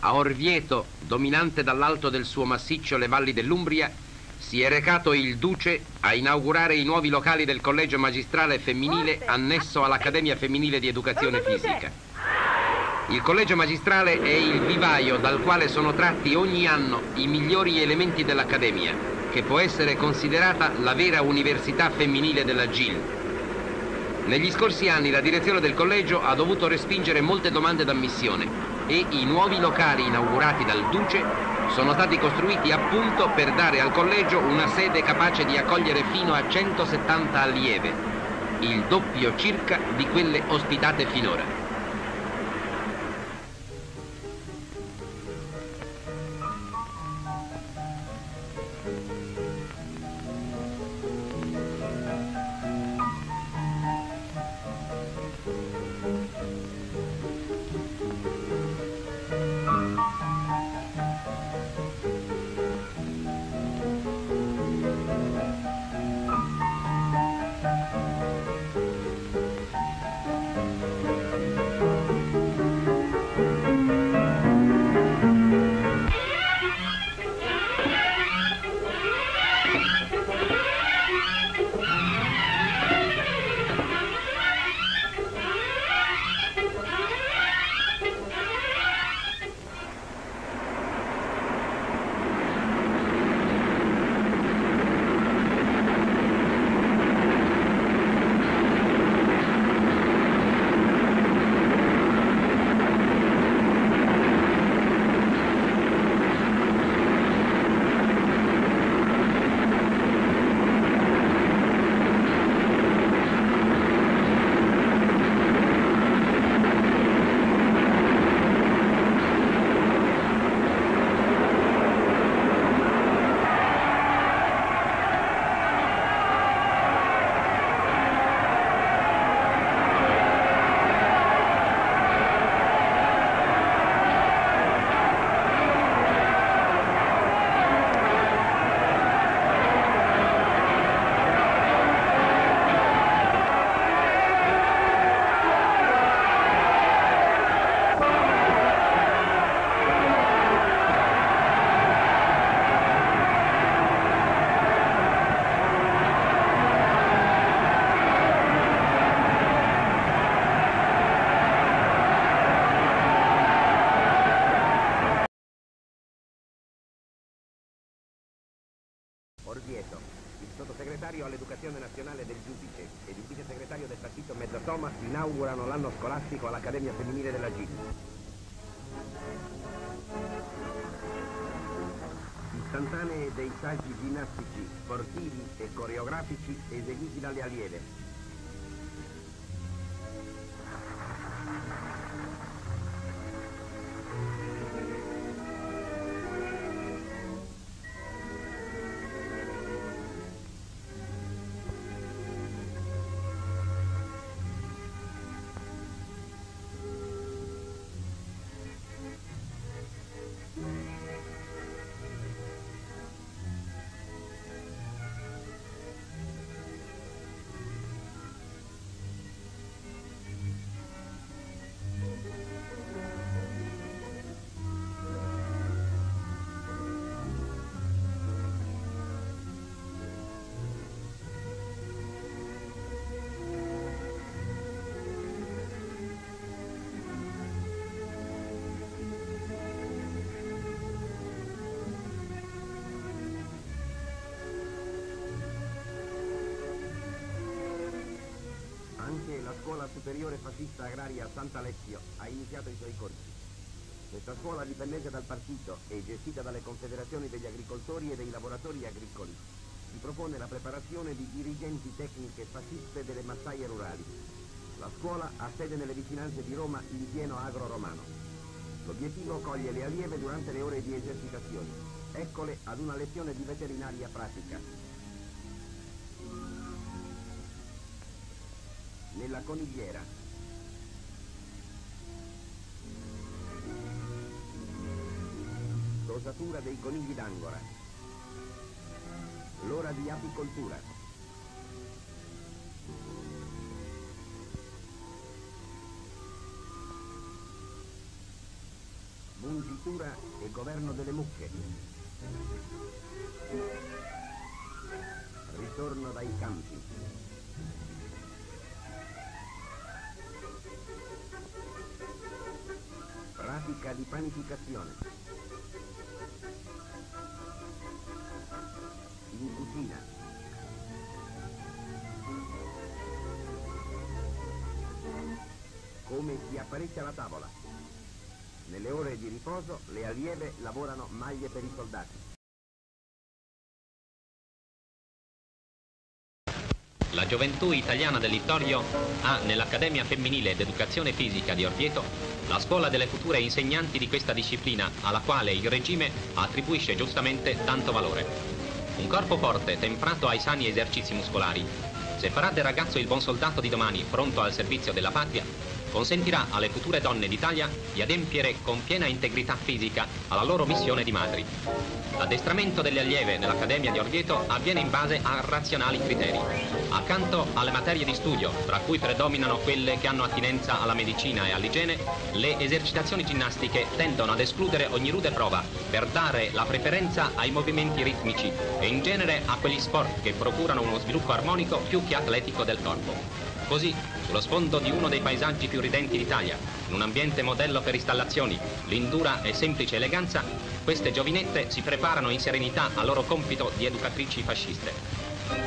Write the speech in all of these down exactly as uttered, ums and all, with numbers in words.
a Orvieto, dominante dall'alto del suo massiccio le valli dell'Umbria, si è recato il Duce a inaugurare i nuovi locali del Collegio Magistrale Femminile annesso all'Accademia Femminile di Educazione Fisica. Il Collegio Magistrale è il vivaio dal quale sono tratti ogni anno i migliori elementi dell'Accademia, che può essere considerata la vera università femminile della G I L. Negli scorsi anni la direzione del collegio ha dovuto respingere molte domande d'ammissione e i nuovi locali inaugurati dal Duce sono stati costruiti appunto per dare al collegio una sede capace di accogliere fino a centosettanta allieve, il doppio circa di quelle ospitate finora. Orvieto, il sottosegretario all'educazione nazionale del giudice ed il vice segretario del partito Mezzo Thomas inaugurano l'anno scolastico all'Accademia Femminile della G I L. Istantanee dei saggi ginnastici, sportivi e coreografici eseguiti dalle allieve. Anche la scuola superiore fascista agraria Sant'Alessio ha iniziato i suoi corsi. Questa scuola, dipendente dal partito e gestita dalle confederazioni degli agricoltori e dei lavoratori agricoli, si propone la preparazione di dirigenti tecniche fasciste delle massaie rurali. La scuola ha sede nelle vicinanze di Roma in pieno agro romano. L'obiettivo coglie le allieve durante le ore di esercitazioni. Eccole ad una lezione di veterinaria pratica. Nella conigliera. Dosatura dei conigli d'Angora. L'ora di apicoltura. Mungi agricoltura e governo delle mucche. Ritorno dai campi. Pratica di panificazione. In cucina. Come si apparecchia la tavola. Nelle ore di riposo le allieve lavorano maglie per i soldati. La gioventù italiana del Littorio ha nell'Accademia Femminile d'Educazione Fisica di Orvieto la scuola delle future insegnanti di questa disciplina, alla quale il regime attribuisce giustamente tanto valore. Un corpo forte, temprato ai sani esercizi muscolari, se farà del ragazzo il buon soldato di domani, pronto al servizio della patria, consentirà alle future donne d'Italia di adempiere con piena integrità fisica alla loro missione di madri. L'addestramento delle allieve nell'Accademia di Orvieto avviene in base a razionali criteri. Accanto alle materie di studio, tra cui predominano quelle che hanno attinenza alla medicina e all'igiene, le esercitazioni ginnastiche tendono ad escludere ogni rude prova per dare la preferenza ai movimenti ritmici e in genere a quegli sport che procurano uno sviluppo armonico più che atletico del corpo. Così, sullo sfondo di uno dei paesaggi più ridenti d'Italia, in un ambiente modello per installazioni, lindura e semplice eleganza, queste giovinette si preparano in serenità al loro compito di educatrici fasciste.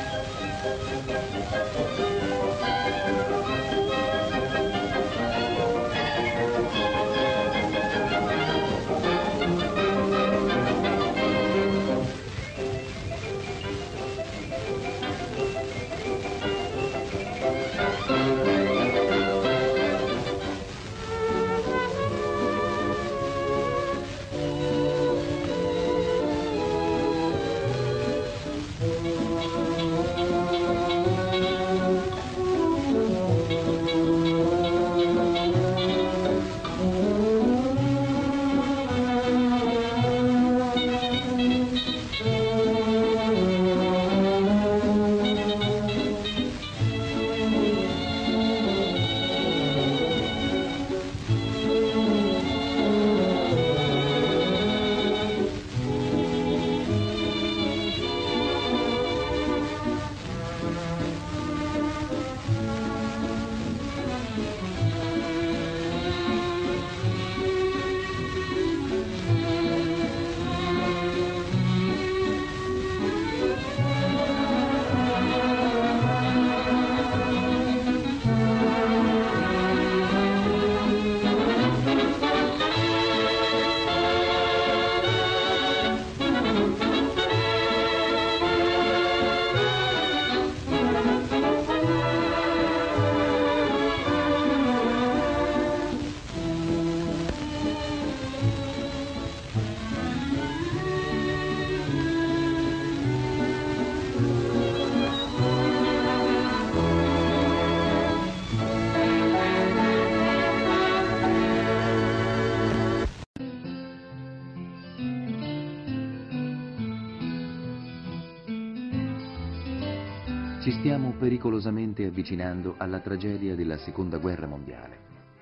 Ci stiamo pericolosamente avvicinando alla tragedia della Seconda Guerra Mondiale.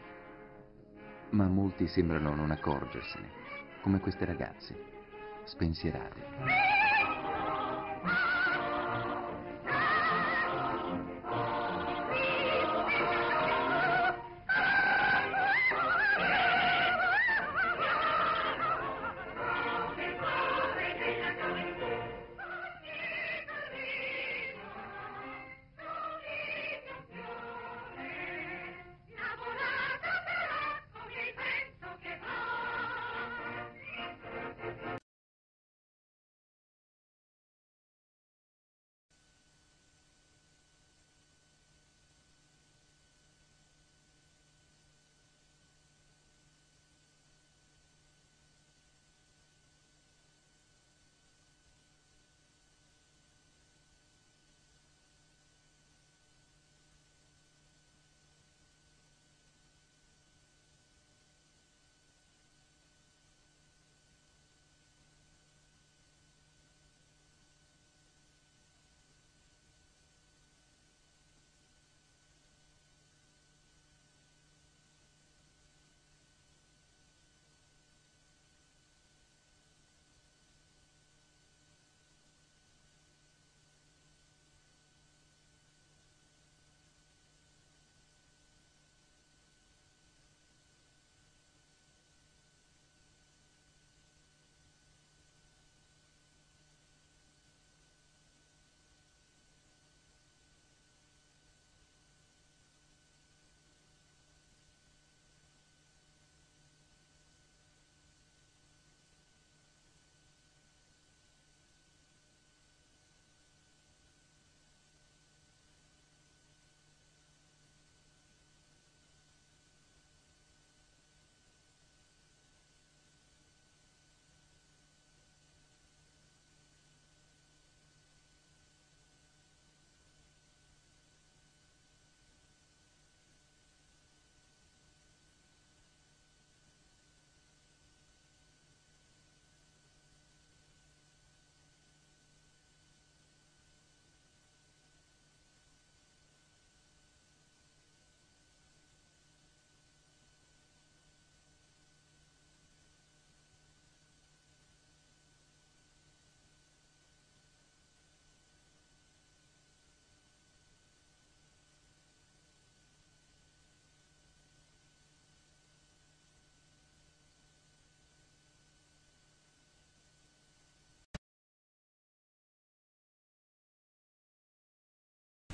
Ma molti sembrano non accorgersene, come queste ragazze, spensierate.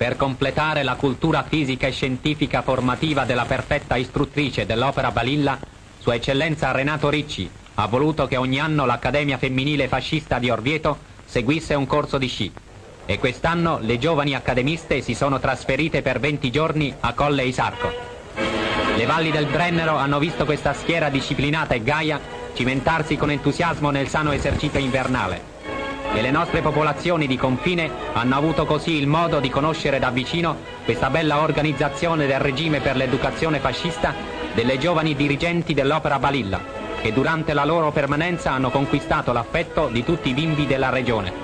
per completare la cultura fisica e scientifica formativa della perfetta istruttrice dell'Opera Balilla, Sua Eccellenza Renato Ricci ha voluto che ogni anno l'Accademia Femminile Fascista di Orvieto seguisse un corso di sci. E quest'anno le giovani accademiste si sono trasferite per venti giorni a Colle Isarco. Le valli del Brennero hanno visto questa schiera disciplinata e gaia cimentarsi con entusiasmo nel sano esercizio invernale. E le nostre popolazioni di confine hanno avuto così il modo di conoscere da vicino questa bella organizzazione del regime per l'educazione fascista delle giovani dirigenti dell'Opera Balilla, che durante la loro permanenza hanno conquistato l'affetto di tutti i bimbi della regione.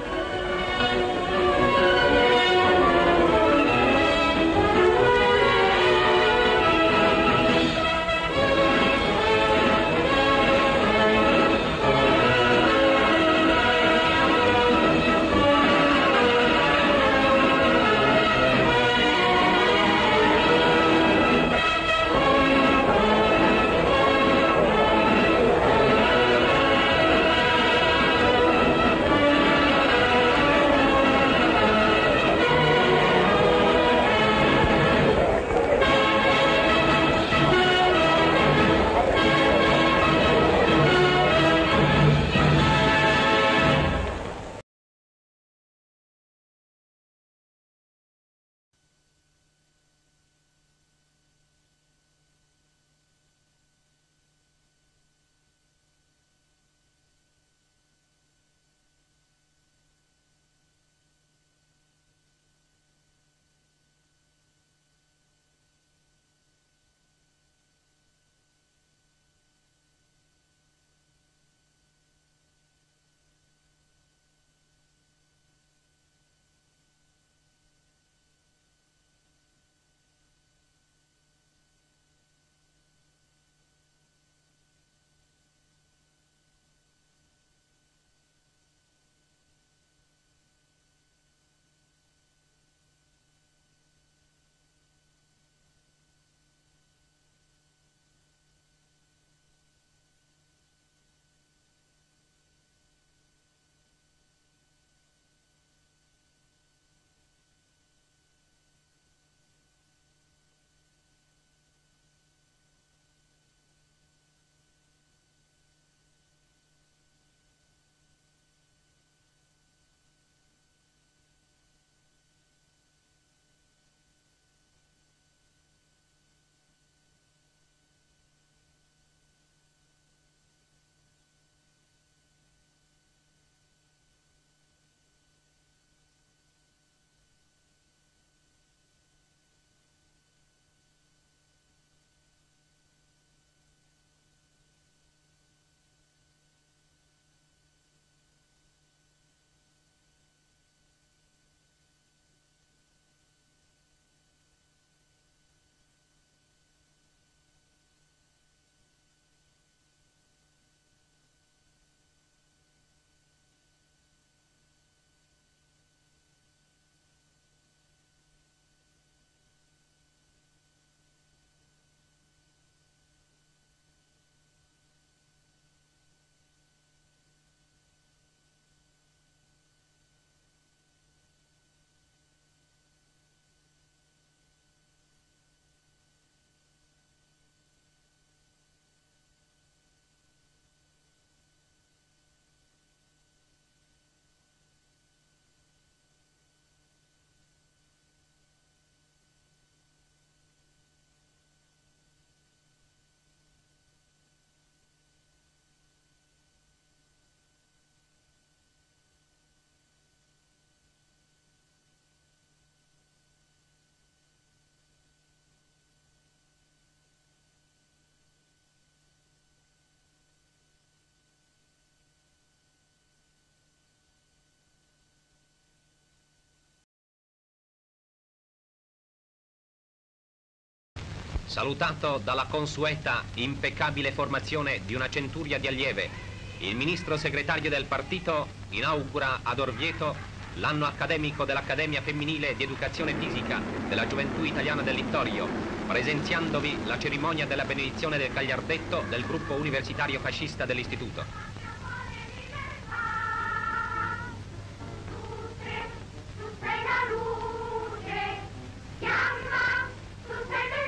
Salutato dalla consueta, impeccabile formazione di una centuria di allieve, il ministro segretario del partito inaugura ad Orvieto l'anno accademico dell'Accademia Femminile di Educazione Fisica della Gioventù Italiana del Littorio, presenziandovi la cerimonia della benedizione del gagliardetto del gruppo universitario fascista dell'istituto.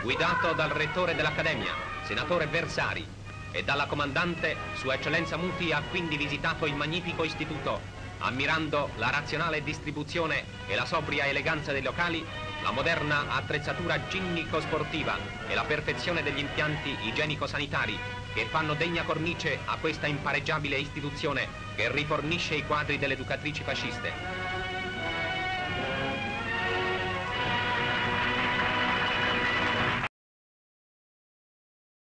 guidato dal rettore dell'Accademia, senatore Versari, e dalla comandante, Sua Eccellenza Muti ha quindi visitato il magnifico istituto, ammirando la razionale distribuzione e la sobria eleganza dei locali, la moderna attrezzatura ginnico-sportiva e la perfezione degli impianti igienico-sanitari che fanno degna cornice a questa impareggiabile istituzione che rifornisce i quadri delle educatrici fasciste.